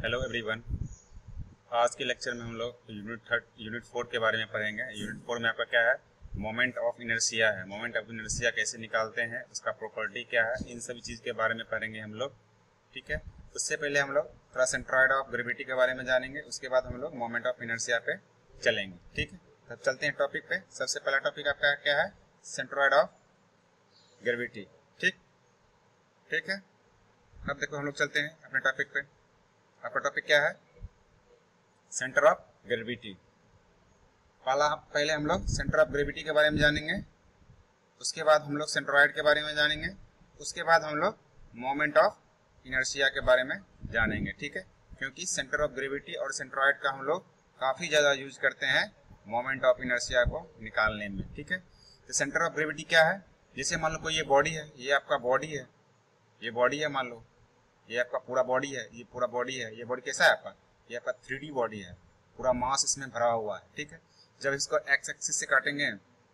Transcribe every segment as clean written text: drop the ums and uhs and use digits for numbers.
Hello everyone. आज के lecture में हम लोग यूनिट 4 के बारे में पढ़ेंगे। यूनिट 4 में आपका क्या है, मोमेंट ऑफ इनर्शिया है। मोमेंट ऑफ इनर्शिया कैसे निकालते हैं, उसका प्रॉपर्टी क्या है, इन सभी चीज़ के बारे में पढ़ेंगे हम लोग। ठीक है, उससे पहले हम लोग थोड़ा सेंट्रॉइड ऑफ ग्रेविटी के बारे में जानेंगे, उसके बाद हम लोग मोमेंट ऑफ इनर्शिया पे चलेंगे। ठीक है, तब चलते हैं टॉपिक पे। सबसे पहला टॉपिक आपका क्या है, सेंट्रॉइड ऑफ ग्रेविटी। ठीक ठीक है, अब देखो हम लोग चलते हैं अपने टॉपिक पे। आपका टॉपिक क्या है, सेंटर ऑफ ग्रेविटी। पहले हम लोग सेंटर ऑफ ग्रेविटी के बारे में जानेंगे, उसके बाद हम लोग सेंट्रॉइड के बारे में जानेंगे, उसके बाद हम लोग मोमेंट ऑफ इनर्शिया के बारे में जानेंगे। ठीक है, क्योंकि सेंटर ऑफ ग्रेविटी और सेंट्रॉइड का हम लोग काफ़ी ज़्यादा यूज करते हैं मोमेंट ऑफ इनर्शिया को निकालने में। ठीक है, तो सेंटर ऑफ ग्रेविटी क्या है, जैसे मान लो कोई ये बॉडी है, ये आपका बॉडी है, ये बॉडी है, मान लो ये आपका पूरा बॉडी है, ये पूरा बॉडी है। ये बॉडी कैसा है आपका, ये आपका 3D बॉडी है, पूरा मास इसमें भरा हुआ है। ठीक है, जब इसको एक्स एक्सिस से काटेंगे,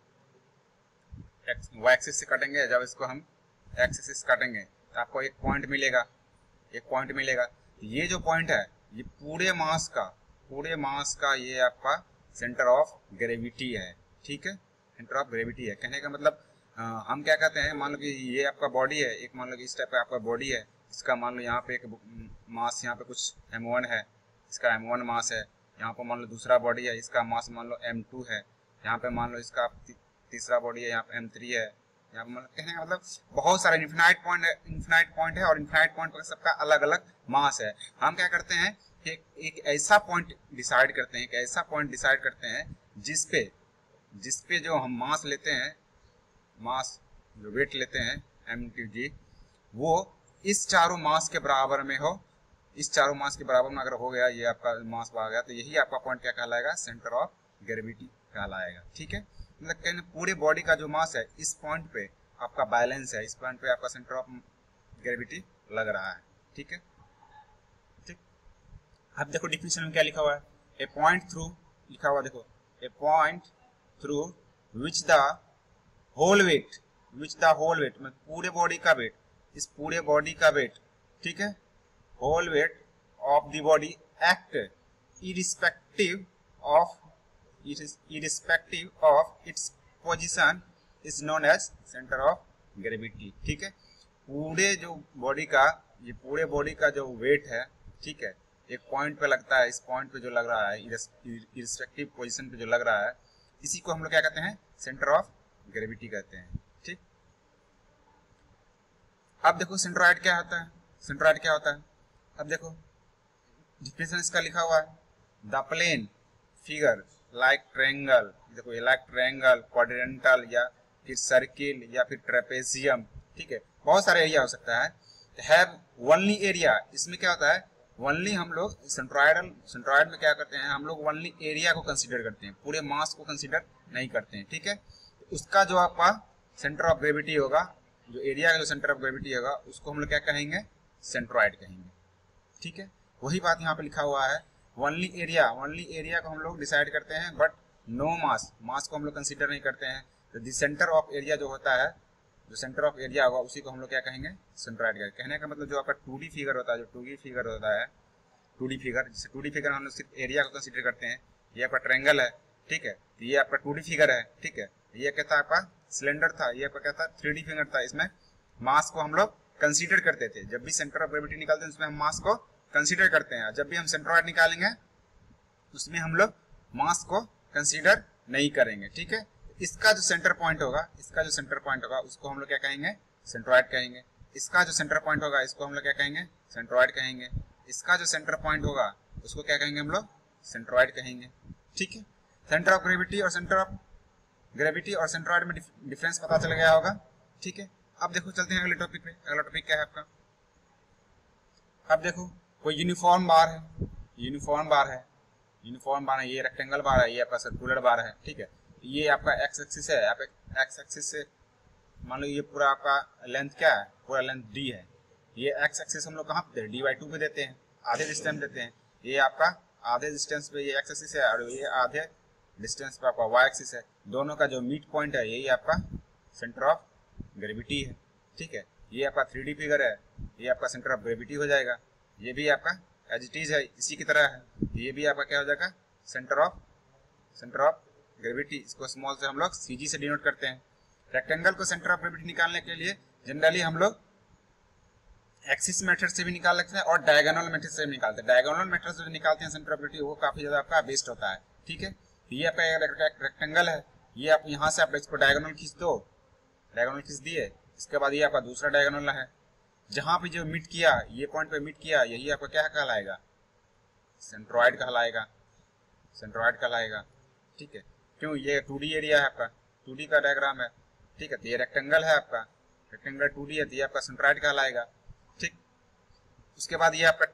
वाई एक्सिस से काटेंगे, जब इसको हम एक्स एक्सिस काटेंगे तो आपको एक पॉइंट मिलेगा, एक पॉइंट मिलेगा। ये जो पॉइंट है, ये पूरे मास का ये आपका सेंटर ऑफ ग्रेविटी है। ठीक है, सेंटर ऑफ ग्रेविटी है। कहने का मतलब हम क्या कहते हैं, मान लो कि ये आपका बॉडी है, एक मान लो कि इस टाइप का आपका बॉडी है, इसका मान लो यहाँ पे एक मास, यहाँ पे कुछ m1 है, इसका m1 मास है। यहाँ पर मान लो दूसरा बॉडी है, इसका मास मान लो m2 है। यहाँ पे मान लो इसका तीसरा बॉडी है, यहाँ पे m3 है। यहाँ पे कहने का मतलब बहुत सारे इन्फिनाइट पॉइंट है और इन्फिनाइट पॉइंट पर सबका अलग अलग मास है। हम क्या करते हैं कि एक ऐसा पॉइंट डिसाइड करते हैं, जिसपे जो हम मास लेते हैं, मास जो वेट लेते हैं m2g, वो इस चारों मास के बराबर में हो। इस चारों मास के बराबर में अगर हो गया, ये आपका मास आ गया, तो यही आपका पॉइंट क्या कहलाएगा, सेंटर ऑफ ग्रेविटी कहलाएगा। ठीक है, मतलब कहने पूरे बॉडी का जो मास है, इस पॉइंट पे आपका बैलेंस है, इस पॉइंट पे आपका सेंटर ऑफ ग्रेविटी लग रहा है। ठीक है, ठीक। अब देखो डिफिनेशन में क्या लिखा हुआ है, ए पॉइंट थ्रू लिखा हुआ, देखो a point through which the whole weight मतलब पूरे बॉडी का वेट, इस पूरे बॉडी का वेट, ठीक है, whole weight of the body act irrespective of its position is known as centre of gravity. ठीक है, पूरे जो बॉडी का, ये पूरे बॉडी का जो वेट है, ठीक है, एक पॉइंट पे लगता है, इस पॉइंट पे जो लग रहा है, इरिस्पेक्टिव पोजीशन पे जो लग रहा है, इसी को हम लोग क्या कहते हैं, सेंटर ऑफ ग्रेविटी कहते हैं। ठीक, अब देखो सेंट्रॉइड क्या होता है, अब देखो डिफिनेशन इसका लिखा हुआ है, the plane figure like triangle, देखो ये लाइक ट्रायंगल, क्वाड्रेंटल, या फिर सर्किल, या फिर ट्रेपेजियम, ठीक है, बहुत सारे एरिया हो सकता है, हैव ओनली एरिया। इसमें क्या होता है, ओनली हम लोग सेंट्रॉइड में क्या करते हैं, हम लोग ओनली एरिया को कंसीडर करते हैं, पूरे मास को कंसीडर नहीं करते हैं। ठीक है, उसका जो आपका सेंटर ऑफ ग्रेविटी होगा, जो एरिया का जो सेंटर ऑफ ग्रेविटी होगा, उसको हम लोग क्या कहेंगे, सेंट्रॉइड कहेंगे। ठीक है, वही बात यहाँ पे लिखा हुआ है, ओनली एरिया को हम लोग डिसाइड करते हैं, बट नो मास को हम लोग कंसीडर नहीं करते हैं। तो द सेंटर ऑफ एरिया जो होता है, जो सेंटर ऑफ एरिया होगा, उसी को हम लोग क्या कहेंगे, सेंट्रॉइड कहेंगे। कहने का मतलब जो आपका 2D फिगर होता है, जो 2D फिगर होता है, 2D फिगर हम लोग सिर्फ एरिया को कंसीडर करते हैं। ये आपका ट्रायंगल है, ठीक है, ये आपका 2D फिगर है, ठीक है, ये कहता है आपका सिलेंडर था, ये आपका क्या था, 3D फिगर था। इसमें मास को हम लोग कंसीडर करते थे, जब भी सेंटर ऑफ ग्रेविटी निकालते हैं उसमें हम मास को कंसीडर करते हैं, जब भी हम सेंट्रॉइड निकालेंगे उसमें हम लोग मास को कंसीडर नहीं करेंगे। ठीक है, इसका जो सेंटर पॉइंट होगा, उसको हम लोग क्या कहेंगे, सेंट्रॉइड कहेंगे। इसका जो सेंटर पॉइंट होगा, इसको हम लोग क्या कहेंगे, सेंट्रॉइड कहेंगे। इसका जो सेंटर पॉइंट होगा, उसको क्या कहेंगे हम लोग, सेंट्रॉइड कहेंगे। ठीक है, सेंटर ऑफ ग्रेविटी और सेंट्रॉइड में डिफरेंस पता चल गया होगा। ठीक है, अब देखो चलते हैं अगले टॉपिक पे। अगला टॉपिक क्या है आपका, अब देखो कोई यूनिफॉर्म बार है, ये रेक्टेंगल बार है, ये आपका सर्कुलर बार है। ठीक है, ये आपका एक्स एक्सिस है, आप एक्स एक्सिस से मान लो ये पूरा आपका लेंथ क्या है, पूरा लेंथ d है। ये एक्स एक्सिस हम लोग कहाँ पे देते हैं, d/2 पे देते हैं, आधे डिस्टेंस देते हैं। ये आपका आधे डिस्टेंस पे ये एक्स एक्सिस है, और ये आधे डिस्टेंस पे आपका वाई एक्सिस है। दोनों का जो मिड पॉइंट है, यही आपका सेंटर ऑफ ग्रेविटी है। ठीक है, ये आपका 3D फिगर है, ये आपका सेंटर ऑफ ग्रेविटी हो जाएगा। ये भी आपका एज इट इज है, इसी की तरह है। ये भी आपका क्या हो जाएगा, सेंटर ऑफ ग्रेविटी। इसको स्मॉल से हम लोग सीजी से डिनोट करते हैं। रेक्टेंगल को सेंटर ऑफ ग्रेविटी निकालने के लिए जनरली हम लोग एक्सिस मेथड से भी निकाल सकते हैं और डायगोनल मेथड से भी निकालते हैं। डायगोनल मेथड से जो निकालते हैं सेंटर ऑफ ग्रेविटी, वो काफी ज्यादा आपका बेस्ट होता है। ठीक है, ये आपका रेक्टेंगल है, ये आप यहाँ से आप इसको डायगोनल खींच दो, डायगोनल खींच दिए, इसके बाद ये आपका दूसरा डायगोनल है, जहां पे जो मीट किया, ये पॉइंट पे मीट किया, यही आपका क्या कहलाएगा, सेंट्रोइड कहलाएगा, सेंट्रोइड कहलाएगा। ठीक है, क्यों, ये 2D एरिया है आपका, 2D का डायग्राम है। ठीक है, तो ये रेक्टेंगल है आपका, रेक्टेंगल 2D है, तो ये आपका सेंट्रोइड कहलाएगा। ठीक, उसके बाद ये आपका,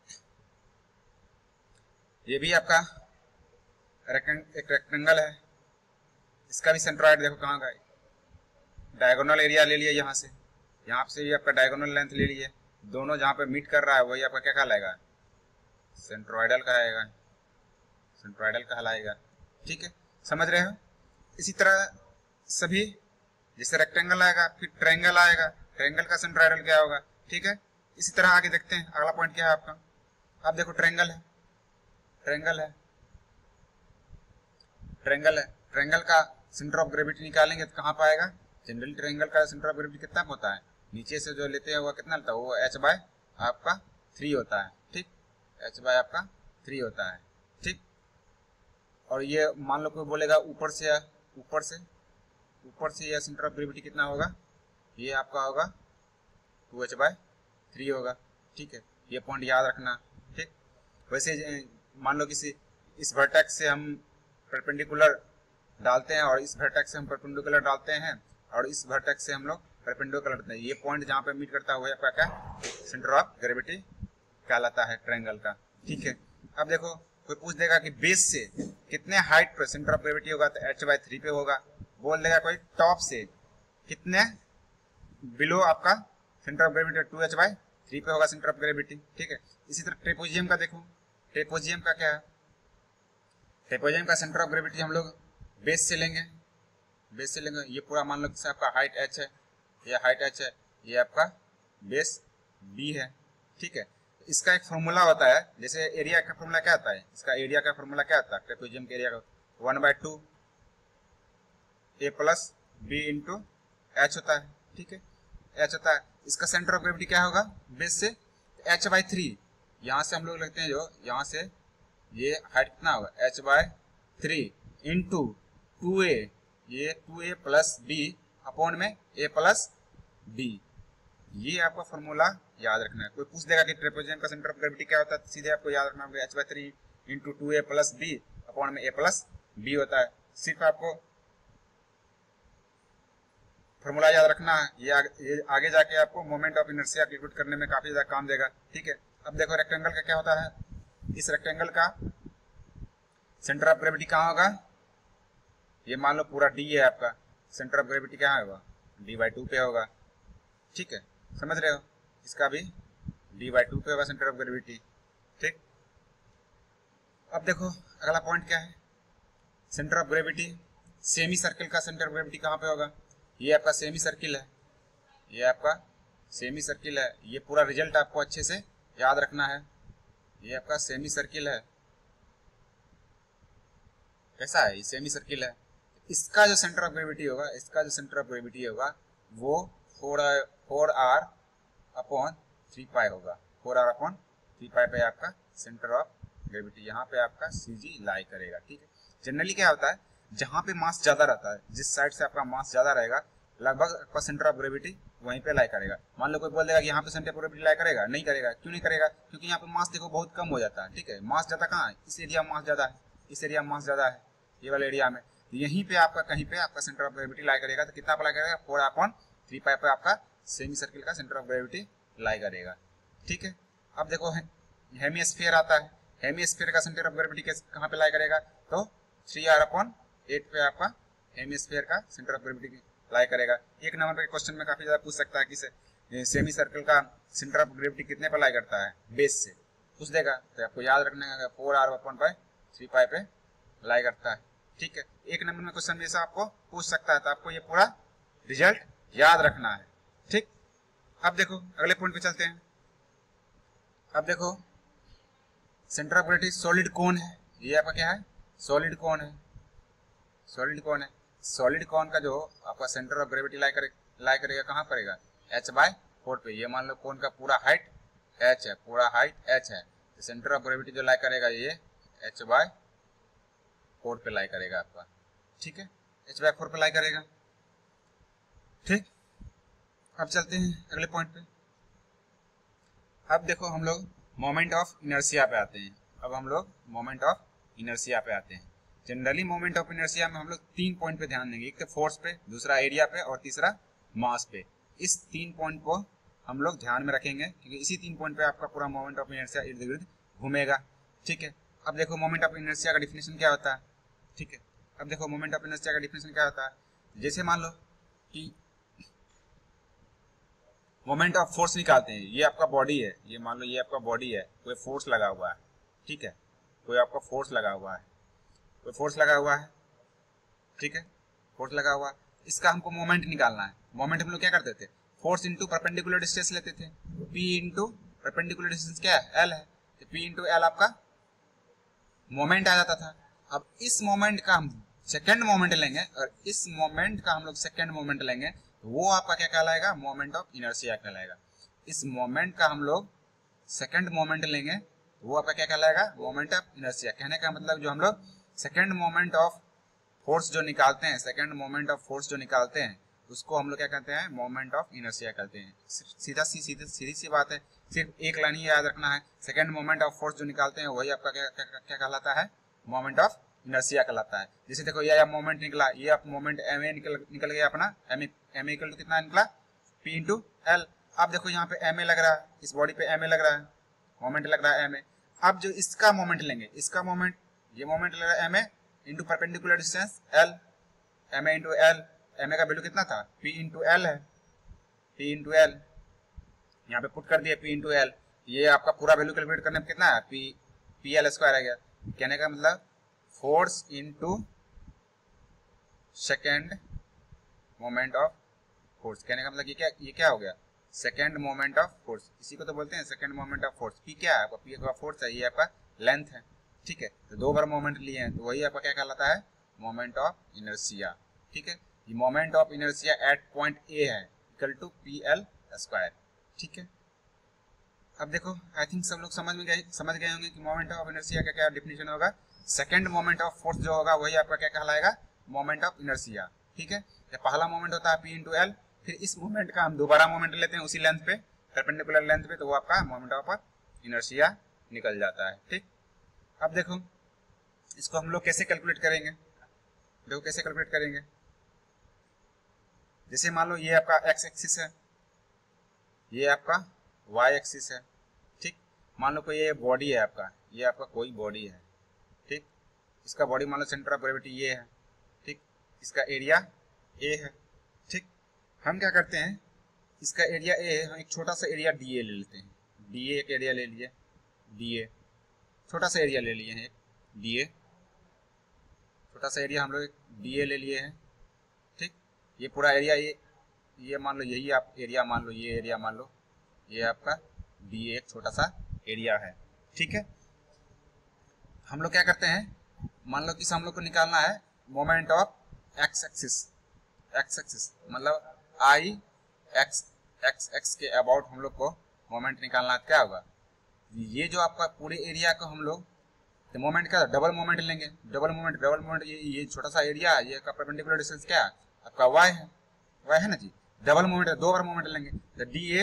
ये भी आपका एक रेक्टेंगल है, इसका भी सेंट्रोइड देखो कहाँ गए, डायगोनल एरिया ले लिया यहाँ से भी आपका डायगोनल लेंथ ले लिए, दोनों जहाँ पे मीट कर रहा है वही आपका क्या कहलाएगा, सेंट्रोइडल कहलाएगा, सेंट्रोइडल कहलाएगा। ठीक है, समझ रहे हो। इसी तरह सभी, जैसे रेक्टेंगल आएगा, फिर ट्रायंगल आएगा, ट्रायंगल का सेंट्रोइडल क्या होगा। ठीक है, इसी तरह आगे देखते हैं, अगला पॉइंट क्या है आपका। आप देखो ट्रायंगल है, ट्रायंगल है, ट्रायंगल है, ट्रायंगल का सेंटर ऑफ ग्रेविटी निकालेंगे तो कहाँ पाएगा, जनरली ट्रायंगल का सेंटर ऑफ ग्रेविटी कितना होता है, नीचे से जो लेते हैं वो कितना होता है, वो h बाय आपका 3 होता है। ठीक, h बाय आपका 3 होता है। ठीक, और ये मान लो कोई बोलेगा ऊपर से यह सेंटर ऑफ ग्रेविटी कितना होगा, ये आपका होगा 2h बाय 3 होगा। ठीक है, ये पॉइंट याद रखना। ठीक, वैसे मान लो किसी इस वर्टेक्स से हम परपेंडिकुलर डालते हैं और इस वर्टेक्स से हम परपेंडिकुलर डालते हैं और इस वर्टेक्स से हम लोग परपेंडिकुलर डालते हैं, ये पॉइंट जहाँ पे मीट करता है वो आपका क्या, सेंटर ऑफ ग्रेविटी कहलाता है ट्रायंगल का। ठीक है, अब देखो कोई पूछ देगा कि बेस से कितने हाइट पर सेंटर ऑफ ग्रेविटी होगा, तो h बाय 3 पे होगा। बोल देगा कोई टॉप से कितने बिलो आपका centre of gravity 2h bye 3 पे होगा सेंटर ऑफ ग्रेविटी। ठीक है, इसी तरह ट्रेपेजियम का देखो, ट्रेपेजियम का क्या है, ट्रेपेजियम का सेंटर ऑफ ग्रेविटी हम लोग बेस से लेंगे, बेस से लेंगे, ये पूरा मान लो कि आपका हाइट h है, ये हाइट h है, ये आपका बेस b है। ठीक है, इसका एक फॉर्मूला होता है, जैसे एरिया का फॉर्मूला क्या होता है, इसका एरिया का फॉर्मूला क्या होता है, ट्रेपेजियम के एरिया का 1/2 a plus b into h होता है। ठीक है, h होता है, इसका सेंटर ऑफ ग्रेविटी क्या होगा बेस से, h बाय 3, यहाँ से हम लोग लगते हैं जो, यहाँ से ये हाइट कितना होगा h बाय 3 इंटू 2a, ये 2a प्लस b अपॉन में a प्लस b, ये आपका फॉर्मूला याद रखना है। कोई पूछ देगा कि ट्रेपेजियम का सेंटर ऑफ ग्रेविटी क्या होता है, तो सीधे आपको याद रखना होगा h by 3 into 2a plus b upon में a प्लस b होता है। सिर्फ आपको फॉर्मूला याद रखना है, ये आगे जाके आपको मोमेंट ऑफ इनर्शिया कैलकुलेट करने में काफी ज्यादा काम देगा। ठीक है, अब देखो रेक्टेंगल का क्या होता है, इस रेक्टेंगल का सेंटर ऑफ ग्रेविटी कहाँ होगा, ये मान लो पूरा D है आपका, सेंटर ऑफ ग्रेविटी कहाँ होगा, d/2 पे होगा। ठीक है, समझ रहे हो, इसका भी d/2 पे होगा सेंटर ऑफ ग्रेविटी। ठीक, अब देखो अगला पॉइंट क्या है, centre of gravity, semi circle का सेंटर ऑफ ग्रेविटी कहाँ पे होगा, ये आपका सेमी सर्किल है, ये आपका सेमी सर्किल है, ये पूरा रिजल्ट आपको अच्छे से याद रखना है। ये आपका सेमी सर्किल है, कैसा है, ये सेमी सर्किल है, इसका जो सेंटर ऑफ ग्रेविटी होगा, इसका जो सेंटर ऑफ ग्रेविटी होगा वो 4r अपॉन 3 पाई होगा, 4r अपॉन 3 पाई पे आपका सेंटर ऑफ ग्रेविटी, यहाँ पे आपका CG लाई करेगा। ठीक है, जनरली क्या होता है, जहाँ पे मास ज्यादा रहता है, जिस साइड से आपका मास ज्यादा रहेगा, लगभग आपका सेंटर ऑफ ग्रेविटी वहीं पे लाई करेगा। मान लो कोई बोल देगा कि यहाँ पे सेंटर ऑफ ग्रेविटी लाई करेगा, नहीं करेगा। क्यों नहीं करेगा, क्योंकि यहाँ पे मास देखो बहुत कम हो जाता है। ठीक है, मास ज्यादा कहाँ है, इस एरिया में मास ज्यादा है, इस एरिया में मास ज्यादा है, ये वाले एरिया में, यहीं पे आपका कहीं पे आपका सेंटर ऑफ ग्रेविटी लाई करेगा, तो कितना अप्लाई करेगा, 4/3 पाई पे आपका सेमी सर्किल का सेंटर ऑफ ग्रेविटी लाई करेगा। ठीक है, अब देखो हेमिस्फीयर आता है, हेमिस्फीयर का सेंटर ऑफ ग्रेविटी कहाँ पे लाई करेगा, तो 3r/8 पे आपका हेमिस्फीयर का सेंटर ऑफ ग्रेविटी लाई करेगा। एक नंबर के क्वेश्चन में काफी ज्यादा पूछ सकता है कि सेमी सर्किल का सेंटर ऑफ ग्रेविटी कितने पे लाई करता है, बेस से पूछ देगा, तो आपको याद रखना है 4r/3 पाई पे लाई करता है। ठीक है, एक नंबर में क्वेश्चन जैसा आपको पूछ सकता है, तो आपको ये पूरा रिजल्ट याद रखना है। ठीक, अब देखो अगले पॉइंट पे चलते हैं। अब देखो centre of gravity solid cone है, ये आपका क्या है, सॉलिड कोन है, सॉलिड कोन है। सॉलिड कोन का जो आपका सेंटर ऑफ ग्रेविटी लाई करेगा कहाँ पड़ेगा, h/4 पे। ये मान लो कोन का पूरा हाइट h है, पूरा हाइट h है, तो सेंटर ऑफ ग्रेविटी जो लाई करेगा ये h/4 पे लाई करेगा आपका, ठीक है, h/4 पे लाई करेगा, ठीक। अब चलते हैं अगले पॉइंट पे। अब देखो हम लोग मोमेंट ऑफ इनर्शिया पे आते हैं। अब हम लोग मोमेंट ऑफ इनर्शिया पे आते हैं। जनरली मोमेंट ऑफ इनर्शिया में हम लोग 3 पॉइंट पे ध्यान देंगे, एक तो फोर्स पे, दूसरा एरिया पे और तीसरा मास पे। इस 3 पॉइंट को हम लोग ध्यान में रखेंगे क्योंकि इसी 3 पॉइंट पे आपका पूरा मोमेंट ऑफ इनर्शिया इर्द गिर्द घूमेगा, ठीक है। अब देखो मोमेंट ऑफ इनर्शिया का डिफिनेशन क्या होता है, ठीक है। अब देखो मोमेंट ऑफ इनर्शिया का डिफिनेशन क्या होता है। जैसे मान लो कि मोमेंट ऑफ फोर्स निकालते हैं, ये आपका बॉडी है, ये मान लो ये आपका बॉडी है, कोई फोर्स लगा हुआ है, ठीक है, कोई आपका फोर्स लगा हुआ है, कोई फोर्स लगा हुआ है, ठीक है, फोर्स लगा हुआ है। इसका हमको मोमेंट निकालना है। मोमेंट हम लोग क्या करते थे, फोर्स इंटू परपेंडिकुलर डिस्टेंस लेते थे। P इंटू परपेंडिकुलर डिस्टेंस क्या है, L है, तो P इंटू L आपका मोमेंट आ जाता था। अब इस मोमेंट का हम सेकेंड मोमेंट लेंगे और इस मोमेंट का हम लोग सेकेंड मोमेंट लेंगे, तो वो आपका क्या कहलाएगा, मोमेंट ऑफ इनर्शिया कहलाएगा। इस मोमेंट का हम लोग सेकेंड मोमेंट लेंगे, वो आपका क्या कहलाएगा, मोमेंट ऑफ इनर्शिया। कहने का मतलब जो हम लोग सेकेंड मोमेंट ऑफ फोर्स जो निकालते हैं, सेकेंड मोमेंट ऑफ फोर्स जो निकालते हैं, उसको हम लोग क्या कहते हैं, मोमेंट ऑफ इनर्शिया कहते हैं। सीधी सी बात है, सिर्फ एक लाइन ही याद रखना है, सेकेंड मोमेंट ऑफ फोर्स जो निकालते हैं वही आपका क्या कहलाता है, मोमेंट ऑफ इनर्शिया कहलाता है। जैसे देखो ये मोमेंट निकला, ये आप मोमेंट एम ए निकल गया अपना, एम ए इक्वल टू कितना निकला, P इंटू एल। अब देखो यहाँ पे एम ए लग रहा है, इस बॉडी पे एम ए लग रहा है, मोमेंट लग रहा है एम ए। अब जो इसका मोमेंट लेंगे, इसका मोमेंट, ये मोमेंट लग रहा है M A into perpendicular distance L, M A into L. M A का वैल्यू कितना था, P इंटू एल है, P इंटू एल, यहाँ पे पुट कर दिया P इंटू एल। ये आपका पूरा वैल्यू कैलकुलेट करने में कितना है, पी एल स्क्वायर आ गया। कहने का मतलब force into second moment of force. कहने का मतलब ये क्या हो गया, सेकेंड मोमेंट ऑफ फोर्स। इसी को तो बोलते हैं second moment of force. P क्या है आपका, पी का फोर्स है, ये आपका लेंथ है, ठीक है। तो 2 बार मोमेंट लिए हैं तो वही आपका क्या कहलाता है, मोमेंट ऑफ इनर्शिया, ठीक है। ये moment of inertia at point A है, equal to P L square, ठीक है। अब देखो आई थिंक सब लोग समझ गए होंगे कि मोमेंट ऑफ इनर्शिया का क्या डिफिनेशन होगा। सेकेंड मोमेंट ऑफ फोर्स जो होगा वही आपका क्या कहलाएगा, मोमेंट ऑफ इनर्शिया, ठीक है। जब पहला मोमेंट होता है P इंटू एल, फिर इस मोमेंट का हम दोबारा मोमेंट लेते हैं उसी लेंथ पे, परपेंडिकुलर लेंथ पे, तो वो आपका मोमेंट ऑफ इनर्शिया निकल जाता है, ठीक। अब देखो इसको हम लोग कैसे कैलकुलेट करेंगे, देखो कैसे कैलकुलेट करेंगे। जैसे मान लो ये आपका x एक्सिस है, ये आपका y एक्सिस है, ठीक। मान लो कोई ये बॉडी है आपका, ये आपका कोई बॉडी है, ठीक। इसका बॉडी मान लो सेंटर ऑफ ग्रेविटी ये है, ठीक। इसका एरिया A है, ठीक। हम क्या करते हैं, इसका एरिया A है, हम एक छोटा सा एरिया DA ले लेते हैं। DA एक एरिया ले लिए, DA छोटा सा एरिया ले लिए हैं, एक DA छोटा सा एरिया हम लोग एक DA ले लिए हैं, ठीक। ये पूरा एरिया ये मान लो, यही आप एरिया मान लो, ये एरिया मान लो, ये आपका DA एक छोटा सा एरिया है, ठीक है। हम लोग क्या करते हैं, मान लो कि हम लोग को निकालना है मोमेंट ऑफ x एक्सिस मतलब I x के अबाउट हम लोग को मोमेंट निकालना है। क्या होगा, ये जो आपका पूरे एरिया को हम लोग तो मोमेंट का डबल मोमेंट लेंगे, डबल मोमेंट ये छोटा सा एरिया है, ये का परपेंडिकुलर डिस्टेंस क्या है आपका y है ना जी। डबल मोमेंट 2 बार मोमेंट लेंगे, तो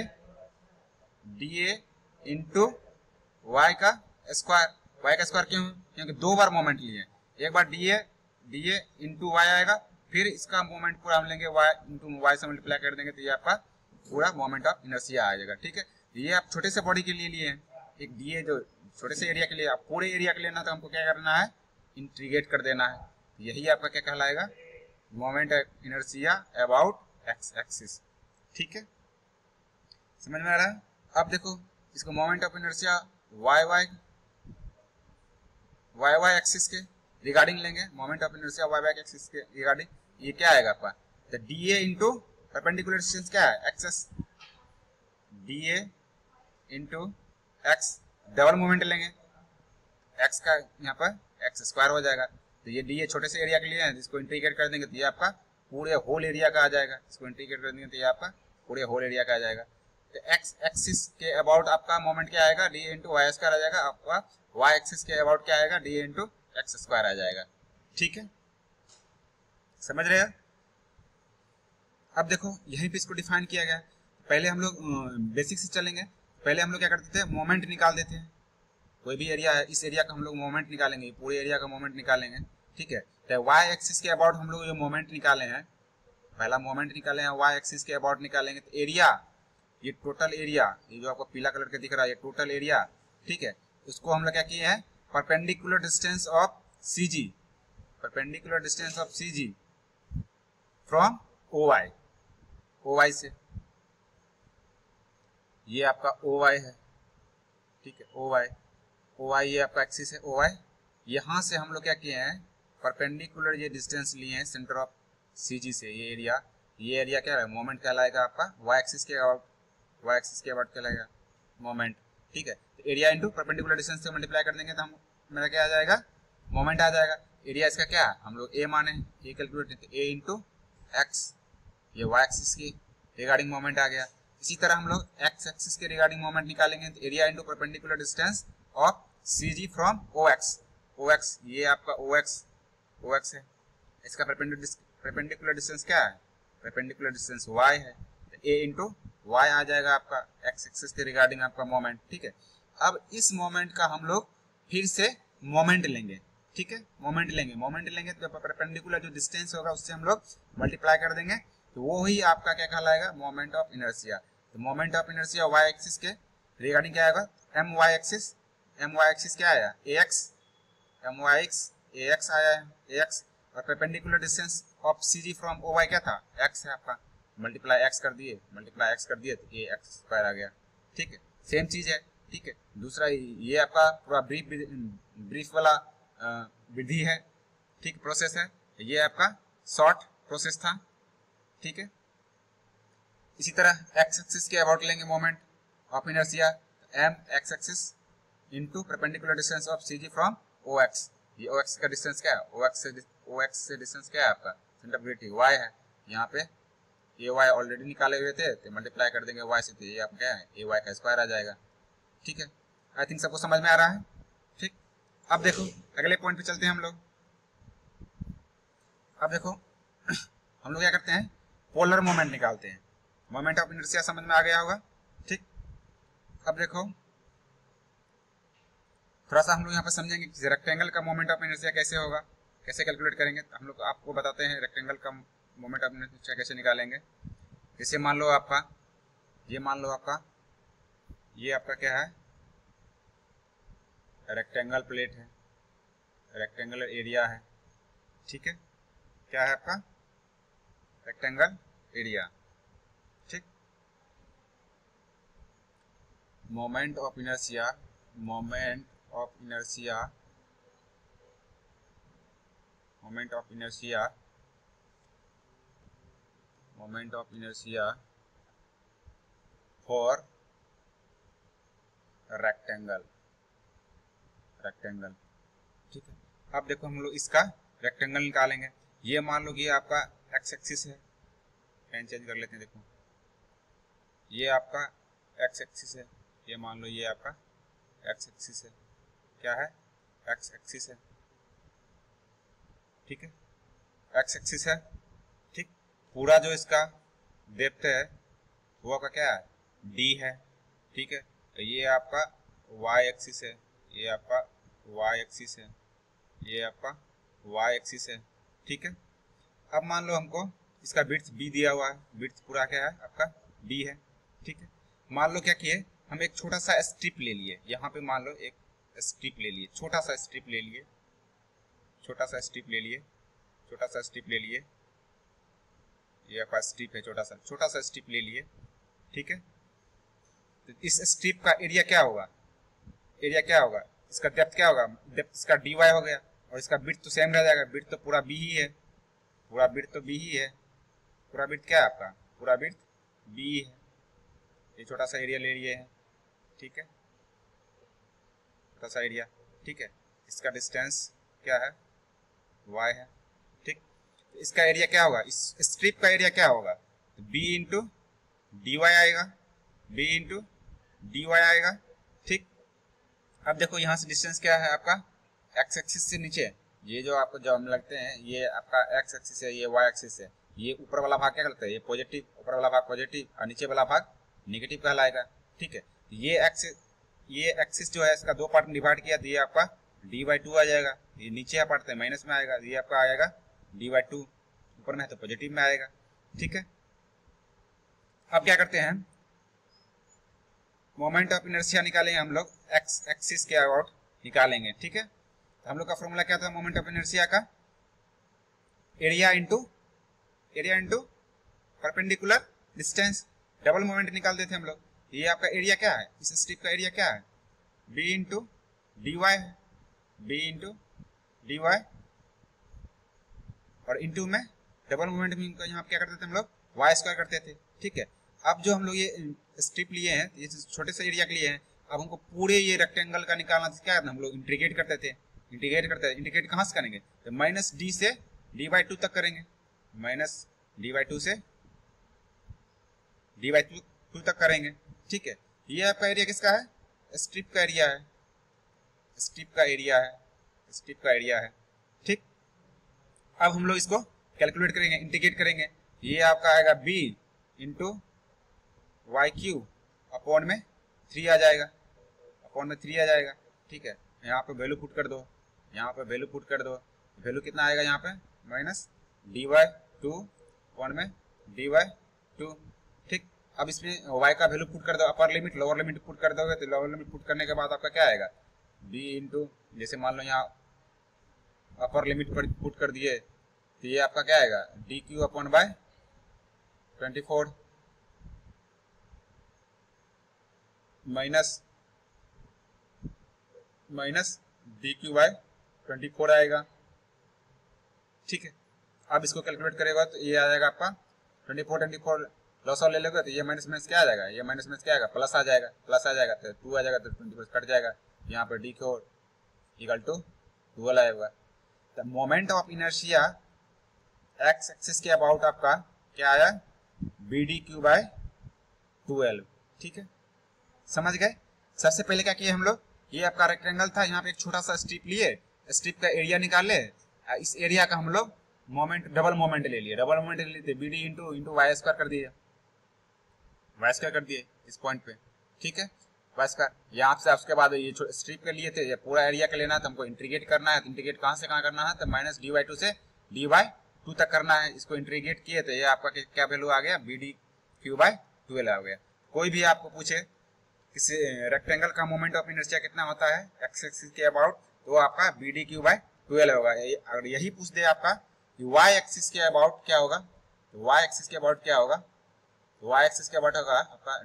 DA इंटू y का स्क्वायर क्यों, क्योंकि 2 बार मोमेंट लिए, एक बार DA इंटू y आएगा, फिर इसका मोमेंट पूरा हम लेंगे y इंटू y से मल्टीप्लाई कर देंगे, तो ये आपका पूरा मोमेंट ऑफ इनर्शिया आ जाएगा, ठीक है। ये आप छोटे से बॉडी के लिए लिए हैं, एक DA जो छोटे से एरिया के लिए, आप पूरे एरिया के लिए ना, तो हमको क्या करना है, इंटीग्रेट कर देना है। यही आपका क्या कहलाएगा, moment of inertia about x axis, ठीक है। समझ में आ रहा है। अब देखो इसको moment of inertia y axis के रिगार्डिंग लेंगे, moment of inertia y axis के रिगार्डिंग, ये क्या आएगा आपका, तो DA इंटू परपेंडिकुलर डिस्टेंस क्या है axis, DA into x, double moment लेंगे, एक्स का यहाँ पर एक्स स्क्वायर हो जाएगा। तो ये डी ए छोटे से एरिया के लिए है, जिसको इंटीग्रेट कर देंगे तो ये आपका पूरे होल एरिया का आ जाएगा। इसको इंटीग्रेट कर देंगे तो ये आपका पूरे होल एरिया का आ जाएगा। तो एक्स एक्सिस के अबाउट आपका मोमेंट क्या आएगा, डी इंटू वाई स्क्वायर आ जाएगा। आपका वाई एक्सिस के अबाउट क्या आएगा, डी इंटू एक्स स्क्वायर आ जाएगा। ठीक है, समझ रहे हो? अब देखो यहीं पे इसको डिफाइन किया गया है। पहले हम लोग बेसिक से चलेंगे। पहले हम लोग क्या करते थे, मोमेंट निकाल देते हैं। कोई भी एरिया है, इस एरिया का हम लोग मोमेंट निकालेंगे, पूरे एरिया का मोमेंट निकालेंगे। ठीक है, तो वाई एक्सिस के अबाउट हम लोग जो मोमेंट निकाले हैं, पहला मोमेंट निकाले हैं, वाई एक्सिस के अबाउट निकालेंगे। तो एरिया, ये टोटल एरिया, ये जो आपको पीला कलर का दिख रहा है, ये टोटल एरिया। ठीक है, उसको हम लोग क्या किए हैं, perpendicular distance of C G, perpendicular distance of C G from O Y, O Y से, ये आपका ओ वाई है। ठीक है, ओ वाई, ओ वाई ये आपका एक्सिस है, ओ वाई। यहां से हम लोग क्या किए हैं, परपेंडिकुलर ये डिस्टेंस लिए हैं सेंटर ऑफ सी जी से, ये एरिया क्या है, मोमेंट कहलाएगा आपका, वाई एक्सिस के अबाउट, वाई एक्सिस के अबाउट कहलाएगा मोमेंट। ठीक है, तो एरिया इंटू परपेंडिकुलर डिस्टेंस से मल्टीप्लाई कर देंगे तो हम मेरा क्या आ जाएगा, मोमेंट आ जाएगा। एरिया इसका क्या है, हम लोग ए माने, A calculate, A into X, ये वाई एक्सिस की रिगार्डिंग मोमेंट आ गया। इसी तरह हम लोग एक्स एक्सिस के रिगार्डिंग मोमेंट निकालेंगे, तो area into perpendicular distance of C G from O X, O X ये आपका ओ एक्स है, इसका परपेंडिकुलर डिस्टेंस क्या है, परपेंडिकुलर डिस्टेंस वाई है। तो ए इंटू वाई आ जाएगा आपका एक्स एक्सिस के रिगार्डिंग आपका मोमेंट। ठीक है, अब इस मोमेंट का हम लोग फिर से मोमेंट लेंगे। ठीक है, मोमेंट लेंगे तो परपेंडिकुलर जो डिस्टेंस होगा उससे हम लोग मल्टीप्लाई कर देंगे, तो वो ही आपका क्या कहलाएगा, मोमेंट ऑफ इनर्शिया। तो moment of inertia Y axis के रिगार्डिंग क्या आएगा, एम वाई एक्सिस क्या आया, A X, M Y X A X आया है, ए एक्स। और perpendicular distance of C G from O Y क्या था, एक्स है आपका, मल्टीप्लाई एक्स कर दिए तो ए एक्स स्क्वायर आ गया। ठीक है, सेम चीज है। ठीक है, दूसरा ये आपका पूरा ब्रीफ वाला विधि है। ठीक, प्रोसेस है, ये आपका शॉर्ट प्रोसेस था। ठीक है, इसी तरह एक्स एक्सिस के अबाउट लेंगे moment of inertia, M X axis into perpendicular distance of C G from O X. ये ओ एक्स का डिस्टेंस क्या है, ओ एक्स से डिस्टेंस क्या है आपका, सेंटर ऑफ ग्रेविटी वाई है। यहाँ पे ए वाई ऑलरेडी निकाले हुए थे, तो मल्टीप्लाई कर देंगे वाई से, तो ये आपका क्या है, ए वाई का स्क्वायर आ जाएगा। ठीक है, आई थिंक सबको समझ में आ रहा है। ठीक, अब देखो अगले पॉइंट पे चलते हैं हम लोग। अब देखो हम लोग क्या करते हैं, पोलर मोमेंट निकालते हैं। मोमेंट ऑफ इनर्शिया समझ में आ गया होगा। ठीक, अब देखो थोड़ा सा हम लोग यहाँ पर समझेंगे कि रेक्टेंगल का मोमेंट ऑफ इनर्शिया कैसे होगा, कैसे कैलकुलेट करेंगे। तो हम लोग आपको बताते हैं रेक्टेंगल का मोमेंट ऑफ इनर्शिया कैसे निकालेंगे। जैसे मान लो आपका ये आपका क्या है, रेक्टेंगल प्लेट है, रेक्टेंगुलर एरिया है। ठीक है, क्या है आपका, रेक्टेंगल एरिया। ठीक, moment of inertia for rectangle. ठीक है, अब देखो हम लोग इसका रेक्टेंगल निकालेंगे। ये मान लो कि आपका एक्स एक्सिस है, पेन चेंज कर लेते हैं। देखो ये आपका एक्स एक्सिस है, ये मान लो ये आपका एक्स एक्सिस है, क्या है, एक्स एक्सिस है। ठीक है, एक्स एक्सिस है। ठीक, पूरा जो इसका डेप्थ है वो आपका क्या है, डी है। ठीक है, ये आपका वाई एक्सिस है, ये आपका वाई एक्सिस है, ये आपका वाई एक्सिस है। ठीक है, अब मान लो हमको इसका विड्थ बी दिया हुआ है, विड्थ पूरा क्या है आपका डी है। ठीक है, मान लो क्या किए, हम एक छोटा सा स्ट्रिप ले लिए, यहाँ पे मान लो एक स्ट्रिप ले लिए, छोटा सा स्ट्रिप ले लिए, ये आपका स्ट्रिप है, छोटा सा स्ट्रिप ले लिए। ठीक है, तो इस स्ट्रिप का एरिया क्या होगा, इसका डेप्थ क्या होगा, डेप्थ इसका dy हो गया, और इसका विड्थ तो सेम रह जाएगा, विड्थ तो पूरा बी ही है, पूरा विड्थ क्या है आपका, पूरा विड्थ बी है। ये छोटा सा एरिया ले लिए हैं। ठीक है, छोटा सा एरिया। ठीक है, इसका डिस्टेंस क्या है, y है, ठीक। इसका एरिया क्या होगा, इस स्ट्रिप का एरिया क्या होगा, b इंटू डी वाई आएगा, b इंटू डी वाई आएगा, ठीक। अब देखो यहाँ से डिस्टेंस क्या है आपका, x एक्सिस से नीचे, ये जो आपको जो हम लगते हैं ये आपका x एक्सिस है, ये y एक्सिस है, ये ऊपर वाला भाग क्या करता है, ये पॉजिटिव, ऊपर वाला भाग पॉजिटिव और नीचे वाला भाग नेगेटिव कहलाएगा, ठीक है। ये एक्सिस जो है इसका दो पार्ट में डिवाइड किया तो ये आपका d/2 आ जाएगा, ये नीचे पार्ट है माइनस में आएगा, ये आपका आएगा d/2, ऊपर में है तो पॉजिटिव में आएगा, ठीक है। अब क्या करते हैं, मोमेंट ऑफ इनर्शिया निकालेंगे हम लोग, एक्स एक्सिस के अबाउट निकालेंगे, ठीक है। तो हम लोग का फॉर्मूला क्या था मोमेंट ऑफ इनर्शिया का, area into perpendicular distance, double moment निकाल देते हम लोग। ये आपका एरिया क्या है, इस स्ट्रिप का एरिया क्या है, b इंटू डी वाई है, b इंटू डी वाई, और इंटू में डबल मोमेंट में यहाँ क्या करते थे हम लोग, वाई स्क्वायर करते थे, ठीक है। अब जो हम लोग ये स्ट्रिप लिए हैं, ये छोटे से एरिया के लिए हैं, अब हमको पूरे ये रेक्टेंगल का निकालना था, क्या हम लोग इंटीग्रेट करते थे, इंटीग्रेट कहाँ से करेंगे, तो माइनस डी से d/2 तक करेंगे, माइनस d/2 से d/2 तक करेंगे, ठीक है। ये आपका एरिया किसका है, स्ट्रिप का एरिया है, स्ट्रिप का एरिया है, ठीक। अब हम लोग इसको कैलकुलेट करेंगे, इंटीग्रेट करेंगे, ये आपका आएगा b into Y cube upon में 3 आ जाएगा, ठीक है। यहाँ पे वैल्यू पुट कर दो, वैल्यू कितना आएगा यहाँ पे, माइनस d/2 अपॉन में d/2, ठीक। अब इसमें y का वैल्यू पुट कर दो, upper limit lower limit put कर दोगे तो लोअर लिमिट पुट करने के बाद आपका क्या आएगा, b इंटू, जैसे मान लो यहाँ अपर लिमिट पर पुट कर दिए तो ये आपका क्या आएगा, dq upon bye 24 minus dq/24 आएगा, ठीक है। अब इसको कैलकुलेट करेगा तो ये आ जाएगा आपका 24 लॉस ऑफ ले लोगे तो ये माइनस क्या आ जाएगा, ये माइनस क्या आएगा, प्लस आ जाएगा तो 2 आ जाएगा तो 24 कट जाएगा, यहाँ पर dq इक्वल टू 12 आएगा। The moment of inertia X axis के अबाउट आपका क्या आया, bdq/12, ठीक है, समझ गए। सबसे पहले क्या किए हम लोग, ये आपका रेक्टेंगल था, यहाँ पे एक छोटा सा स्ट्रिप लिए, स्ट्रिप का एरिया निकाले, इस एरिया का हम लोग मोमेंट डबल मोमेंट ले लिए, bd इंटू वाई स्क्वायर कर दिए, इस पॉइंट पे, ठीक है, वाई स्क्वायर। यहाँ से उसके बाद ये स्ट्रिप के लिए थे, ये पूरा एरिया का लेना है तो हमको इंटीग्रेट करना है, तो इंटीग्रेट कहाँ से कहाँ करना है, तो माइनस d/2 से d/2 तक करना है। इसको इंटीग्रेट किए तो ये आपका क्या वैल्यू आ गया, bdq/12 आ गया। कोई भी आपको पूछे किसी रेक्टेंगल का मोमेंट ऑफ इनर्शिया कितना होता है एक्स एक्सिस के अबाउट, तो आपका bdq/12 होगा। अगर यही पूछ दे आपका y एक्सिस के अबाउट क्या होगा, तो y एक्सिस के अबाउट होगा आपका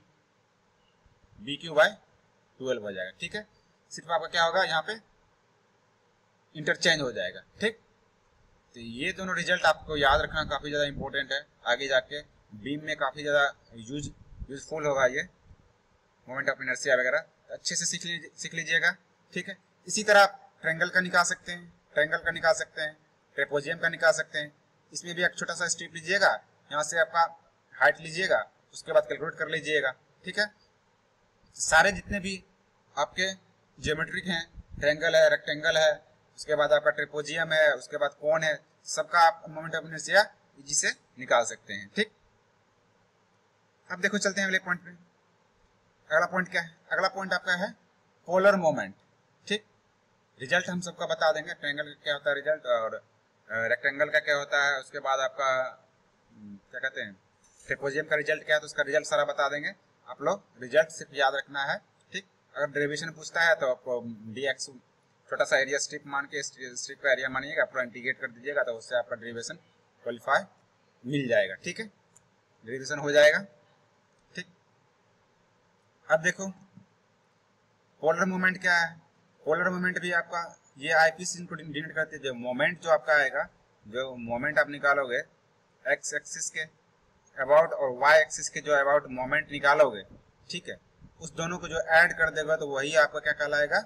bq/12 हो जाएगा, ठीक है। सिर्फ आपका क्या होगा यहाँ पे इंटरचेंज हो जाएगा, ठीक। तो ये दोनों रिजल्ट आपको याद रखना काफी ज्यादा इंपॉर्टेंट है, आगे जाके बीम में काफी ज्यादा यूजफुल होगा ये मोमेंट ऑफ इनर्शिया वगैरह, तो अच्छे से सीख लीजिएगा, ठीक है। इसी तरह आप ट्रायंगल का निकाल सकते हैं, ट्रेपेजियम का निकाल सकते हैं। इसमें भी एक छोटा सा स्ट्रिप लीजिएगा, यहाँ से आपका हाइट लीजिएगा, उसके बाद कैलकुलेट कर लीजिएगा, ठीक है। सारे जितने भी आपके ज्योमेट्रिक हैं, ट्रायंगल है, रेक्टेंगल है, उसके बाद आपका ट्रेपेजियम है, उसके बाद कोन है, सबका आप मोमेंट ऑफ इनर्शिया इजी से निकाल सकते हैं, ठीक। अब देखो चलते हैं अगले पॉइंट पे। अगला पॉइंट क्या है, अगला पॉइंट आपका है पोलर मोमेंट, ठीक। रिजल्ट हम सबका बता देंगे, ट्रायंगल का क्या होता है रिजल्ट और रेक्टेंगल का क्या होता है, उसके बाद आपका क्या कहते हैं ट्रेपेजियम का रिजल्ट क्या है, तो उसका रिजल्ट सारा बता देंगे। आप लोग रिजल्ट सिर्फ याद रखना है, ठीक। अगर डेरिवेशन पूछता है तो आपको dx छोटा सा एरिया स्ट्रिप मान के स्ट्रिप का एरिया मानिएगा, पूरा इंटीग्रेट कर दीजिएगा तो उससे आपका डेरिवेशन क्वालिफाई मिल जाएगा, ठीक है, डेरिवेशन हो जाएगा, ठीक। अब देखो पोलर मोमेंट क्या है, पोलर मोमेंट भी आपका ये आईपीसी इनको डिनोट करती है। जो मोमेंट जो आपका आएगा, जो मोमेंट आप निकालोगे एक्स एक्सिस के अबाउट और वाई एक्सिस के जो अबाउट मोमेंट निकालोगे, ठीक है, उस दोनों को जो ऐड कर देगा तो वही आपका क्या कहलाएगा,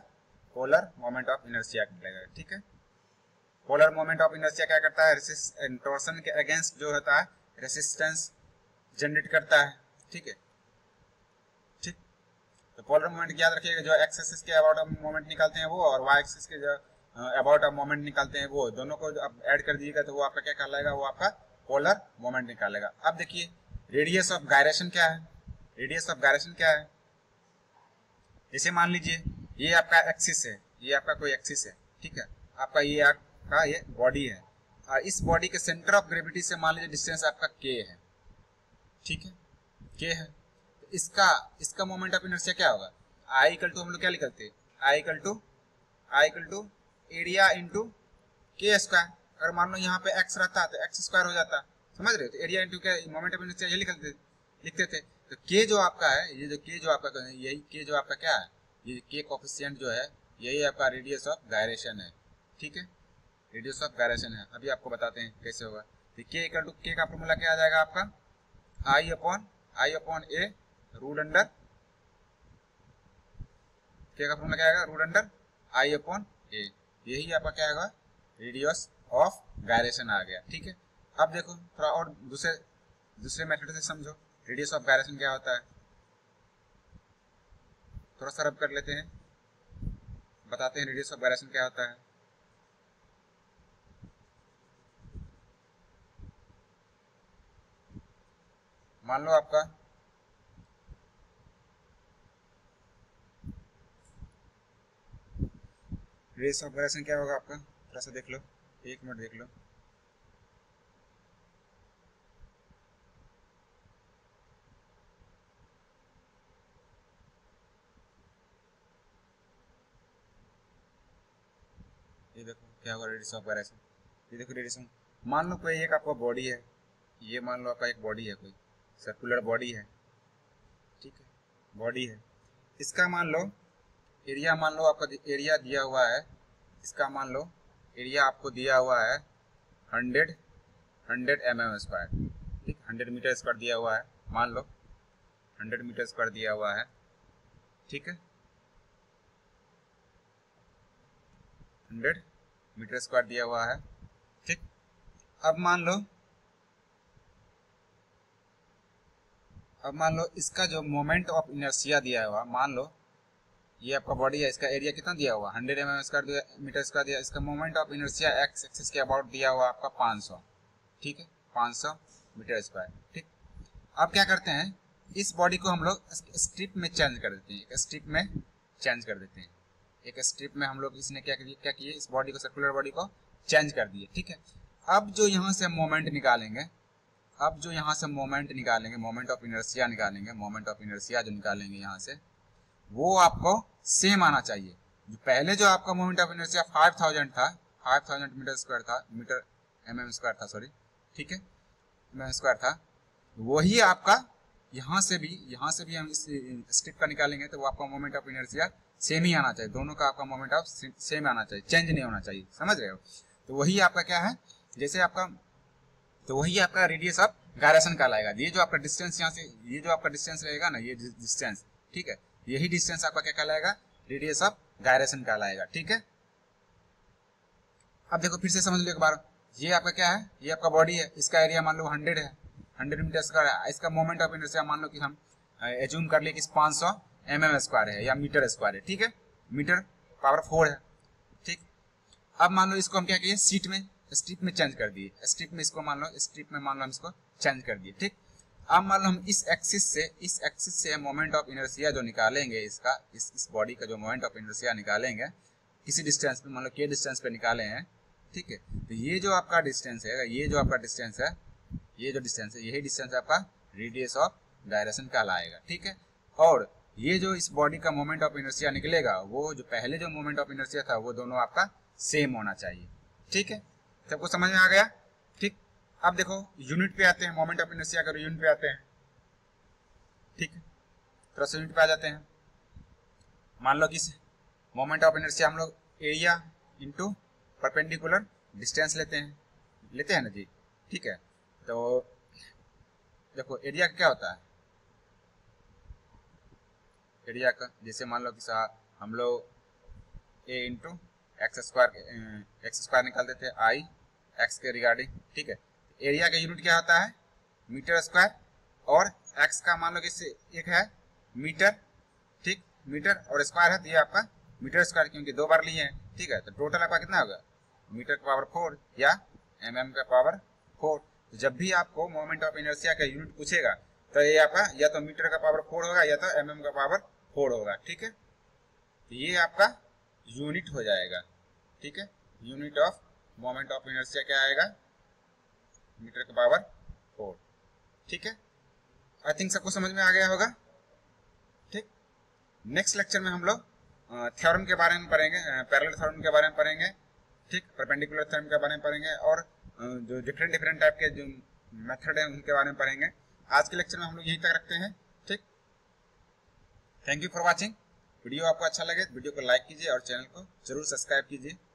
पोलर मोमेंट ऑफ इनर्शिया कहलाएगा। ठीक है, पोलर मोमेंट ऑफ इनर्शिया क्या करता है, टॉर्सन के अगेंस्ट जो होता है रेसिस्टेंस जनरेट करता है। ठीक है, ठीक। तो पोलर मोमेंट याद रखिएगा, जो एक्स एक्सिस के अबाउट ऑफ मोमेंट निकालते हैं वो, और वाई एक्सिस के जो अबाउट ऑफ मोमेंट निकालते हैं वो, दोनों को आप ऐड कर दीजिएगा तो वो आपका क्या कहलाएगा, वो आपका पोलर मोमेंट निकालेगा। अब देखिए रेडियस ऑफ गायरेशन क्या है, रेडियस ऑफ गायरेशन क्या है, जैसे मान लीजिए ये आपका एक्सिस है, ये आपका कोई एक्सिस है। ठीक है, आपका ये बॉडी है, और इस बॉडी के सेंटर ऑफ ग्रेविटी से मान लीजिए डिस्टेंस आपका के है। ठीक है, के है, तो इसका मोमेंट ऑफ इनर्शिया क्या होगा, आई इक्वल टू, हम लोग क्या निकलते हैं, I equal to area into K square. अगर मान लो यहाँ पे एक्स रहता तो एक्स स्क्वायर हो जाता, समझ रहे हो, तो area into K moment of inertia ये लिखते थे। तो के जो आपका है, ये जो के जो आपका, यही के जो आपका क्या है, ये के कोफिशिएंट जो है, यही आपका रेडियस ऑफ गायरेशन है। ठीक है, रेडियस ऑफ गायरेशन है। अभी आपको बताते हैं कैसे होगा। तो के इक्वल टू, के का फॉर्मूला क्या आ जाएगा आपका, I upon A root under, K का फॉर्मूला क्या आएगा, root under I upon A, यही आपका क्या आएगा, रेडियस ऑफ गायरेशन आ गया। ठीक है, अब देखो थोड़ा और दूसरे मेथड से समझो रेडियस ऑफ गायरेशन क्या होता है, थोड़ा सा रब कर लेते हैं, बताते हैं रेडियस ऑफ गायरेशन क्या होता है। मान लो आपका रेडियस ऑफ गायरेशन क्या होगा आपका, थोड़ा सा देख लो, 1 मिनट देख लो। ये देखो क्या होगा रेडियस ऑफ गायरेशन, ये देखो रेडिएशन, मान लो कोई एक आपका बॉडी है, ये मान लो आपका एक बॉडी है, कोई सर्कुलर बॉडी है। ठीक है, बॉडी है, इसका मान लो एरिया, मान लो आपका एरिया दिया हुआ है, इसका मान लो एरिया आपको दिया हुआ है 100 mm²। ठीक, 100 मीटर स्क्वायर दिया हुआ है, मान लो 100 मीटर स्क्वायर दिया हुआ है। ठीक है, 100 मीटर स्क्वायर दिया हुआ है। ठीक, अब मान लो इसका जो मोमेंट ऑफ इनर्शिया दिया हुआ, मान लो ये आपका बॉडी है, इसका एरिया कितना दिया हुआ, 100 मीटर स्क्वायर दिया, इसका moment of inertia X axis के अबाउट दिया हुआ आपका 500। ठीक है, 500 मीटर स्क्वायर। ठीक, अब क्या करते हैं, इस बॉडी को हम लोग स्ट्रिप में चेंज कर देते हैं, एक स्ट्रिप में चेंज कर देते हैं, एक स्ट्रिप में हम लोग इसने क्या किए, इस बॉडी को, सर्कुलर बॉडी को चेंज कर दिए। ठीक है, अब जो यहाँ से मोमेंट निकालेंगे, मोमेंट ऑफ इनर्शिया निकालेंगे, मोमेंट ऑफ इनर्शिया जो निकालेंगे यहाँ से, वो आपको सेम आना चाहिए। जो पहले जो आपका मोमेंट ऑफ इनर्शिया 5000 था, 5000 मीटर स्क्वायर था, मीटर mm स्क्वायर था, सॉरी। ठीक है, mm स्क्वायर था, वही आपका यहाँ से भी हम इस स्ट्रिप का निकालेंगे तो वो आपका मोमेंट ऑफ इनर्शिया सेम ही आना चाहिए, दोनों का आपका मोमेंट ऑफ सेम आना चाहिए, चेंज नहीं होना चाहिए, समझ रहे हो। तो वही आपका क्या है, जैसे आपका, तो वही आपका रेडियस ऑफ गायरेशन कहलाएगा। ये जो आपका डिस्टेंस यहाँ से, ये जो आपका डिस्टेंस रहेगा ना, ये डिस्टेंस, ठीक है, यही डिस्टेंस आपका क्या कहलाएगा, रेडियस ऑफ गायरेशन कहलाएगा। ठीक है, अब देखो फिर से समझ लो एक बार, ये आपका क्या है, ये आपका बॉडी है, इसका एरिया मान लो 100 है, 100 मीटर स्क्वायर है, इसका मोमेंट ऑफ इनर्शिया मान लो कि हम एज्यूम कर लिए कि 500 mm स्क्वायर है या मीटर स्क्वायर है। ठीक है, मीटर पावर 4 है। ठीक, अब मान लो इसको हम क्या किए, स्ट्रिप में चेंज कर दिए, स्ट्रिप में हम इसको चेंज कर दिए। ठीक, अब मान लो हम इस एक्सिस से मोमेंट ऑफ इनर्शिया जो निकालेंगे, इस बॉडी का जो मोमेंट ऑफ इनर्शिया निकालेंगे किसी डिस्टेंस पे, मान लो के डिस्टेंस पे निकाले हैं। ठीक है, तो ये जो आपका डिस्टेंस है, यही डिस्टेंस आपका रेडियस ऑफ गायरेशन कहलाएगा। ठीक है, और ये जो इस बॉडी का मोमेंट ऑफ इनर्शिया निकलेगा, वो जो पहले जो मोमेंट ऑफ इनर्शिया था, वो दोनों आपका सेम होना चाहिए। ठीक है, सबको समझ में आ गया। ठीक, अब देखो यूनिट पे आते हैं, मोमेंट ऑफ इनर्शिया का यूनिट पे आते हैं। ठीक है, थोड़ा सा यूनिट पे आ जाते हैं। मान लो कि मोमेंट ऑफ इनर्शिया हम लोग एरिया इंटू परपेंडिकुलर डिस्टेंस लेते हैं ना जी। ठीक है, तो देखो एरिया क्या होता है, एरिया का जैसे मान लो कि हम लोग ए इंटू एक्स स्क्वायर निकाल देते हैं आई एक्स के रिगार्डिंग, ठीक है। एरिया का यूनिट क्या होता है, मीटर स्क्वायर, और एक्स का मान लो कि एक है मीटर, ठीक, मीटर और स्क्वायर है तो ये आपका मीटर स्क्वायर, क्योंकि 2 बार लिए हैं, ठीक है। तो टोटल आपका कितना होगा, मीटर का पावर 4 या mm का पावर 4। तो जब भी आपको मोमेंट ऑफ इनर्शिया का यूनिट पूछेगा तो ये आपका या तो मीटर का पावर 4 होगा या तो mm का पावर 4 होगा, ठीक है। तो ये आपका यूनिट हो जाएगा, ठीक है। Unit of moment of inertia क्या आएगा, मीटर का पावर 4, ठीक है। आई थिंक सबको समझ में आ गया होगा, ठीक। नेक्स्ट लेक्चर में हम लोग थ्योरम के बारे में पढ़ेंगे, पैरेलल थ्योरम के बारे में पढ़ेंगे, ठीक, परपेंडिकुलर थ्योरम के बारे में पढ़ेंगे, और जो डिफरेंट टाइप के जो मेथड है उनके बारे में पढ़ेंगे। आज के लेक्चर में हम लोग यहीं तक रखते हैं, ठीक। Thank you for watching. Video आपको अच्छा लगे वीडियो को लाइक कीजिए और चैनल को जरूर सब्सक्राइब कीजिए।